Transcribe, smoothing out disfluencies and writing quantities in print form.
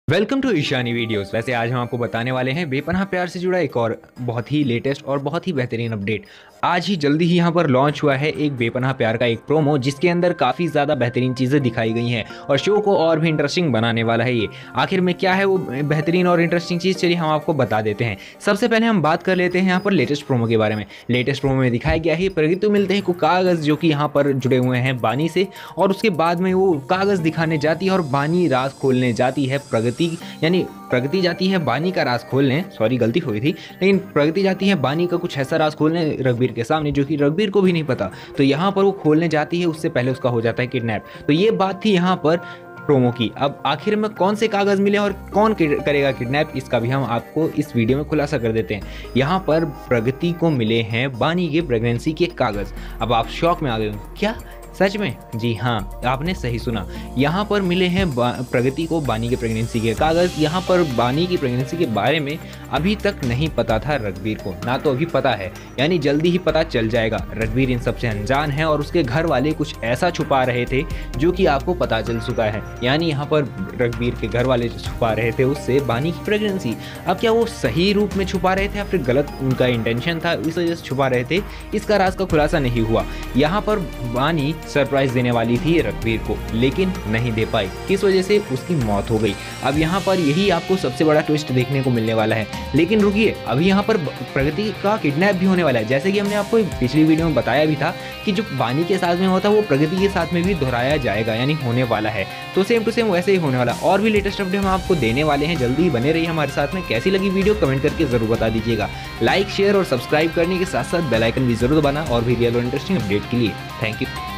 Welcome to Ishani videos. वैसे आज हम आपको बताने वाले हैं बेपनाह प्यार से जुड़ा एक और बहुत ही लेटेस्ट और बहुत ही बेहतरीन अपडेट। आज ही जल्दी ही यहाँ पर लॉन्च हुआ है एक बेपनाह प्यार का एक प्रोमो, जिसके अंदर काफ़ी ज़्यादा बेहतरीन चीज़ें दिखाई गई हैं और शो को और भी इंटरेस्टिंग बनाने वाला है ये। आखिर में क्या है वो बेहतरीन और इंटरेस्टिंग चीज़, चलिए हम आपको बता देते हैं। सबसे पहले हम बात कर लेते हैं यहाँ पर लेटेस्ट प्रोमो के बारे में। लेटेस्ट प्रोमो में दिखाया गया है प्रगति मिलते हैं कुछ कागज़ जो कि यहाँ पर जुड़े हुए हैं बानी से, और उसके बाद में वो कागज़ दिखाने जाती है और बानी राज खोलने जाती है प्रगति, यानी प्रगति जाती है बानी का राज खोलने, सॉरी गलती हुई थी, लेकिन प्रगति जाती है बानी का कुछ ऐसा राज खोलने रघुवीर के सामने जो कि रघुवीर को भी नहीं पता। तो यहाँ पर वो खोलने जाती है, उससे पहले उसका हो जाता है किडनैप। तो ये बात थी यहाँ पर प्रोमो की। अब आखिर में कौन से कागज़ मिले और कौन करेगा किडनैप, इसका भी हम आपको इस वीडियो में खुलासा कर देते हैं। यहाँ पर प्रगति को मिले हैं बानी के प्रेगनेंसी के कागज़। अब आप शॉक में आ गए, क्या सच में? जी हाँ, आपने सही सुना। यहाँ पर मिले हैं प्रगति को बानी के प्रेगनेंसी के कागज़। यहाँ पर बानी की प्रेगनेंसी के बारे में अभी तक नहीं पता था रघुवीर को, ना तो अभी पता है, यानी जल्दी ही पता चल जाएगा। रघुवीर इन सबसे अनजान है और उसके घर वाले कुछ ऐसा छुपा रहे थे जो कि आपको पता चल चुका है। यानी यहाँ पर रघुवीर के घर वाले छुपा रहे थे उससे बानी की प्रेगनेंसी। अब क्या वो सही रूप में छुपा रहे थे या फिर गलत उनका इंटेंशन था, इस वजह से छुपा रहे थे, इसका राज का खुलासा नहीं हुआ। यहाँ पर बानी सरप्राइज देने वाली थी रघुवीर को, लेकिन नहीं दे पाई, किस वजह से उसकी मौत हो गई। अब यहाँ पर यही आपको सबसे बड़ा ट्विस्ट देखने को मिलने वाला है। लेकिन रुकिए, अभी यहाँ पर प्रगति का किडनैप भी होने वाला है। जैसे कि हमने आपको पिछली वीडियो में बताया भी था कि जो बानी के साथ में होता है वो प्रगति के साथ में भी दोहराया जाएगा, यानी होने वाला है। तो सेम टू सेम वैसे ही होने वाला। और भी लेटेस्ट अपडेट हम आपको देने वाले हैं, जल्दी बने रहिए हमारे साथ में। कैसी लगी वीडियो कमेंट करके जरूर बता दीजिएगा। लाइक शेयर और सब्सक्राइब करने के साथ साथ बेल आइकन भी जरूर दबाना और भी रियल और इंटरेस्टिंग अपडेट के लिए। Thank you.